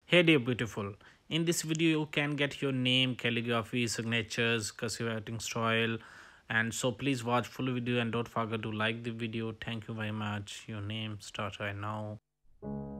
Hey dear beautiful. In this video you can get your name, calligraphy, signatures, cursive writing style, and so please watch full video and don't forget to like the video. Thank you very much. Your name start right now.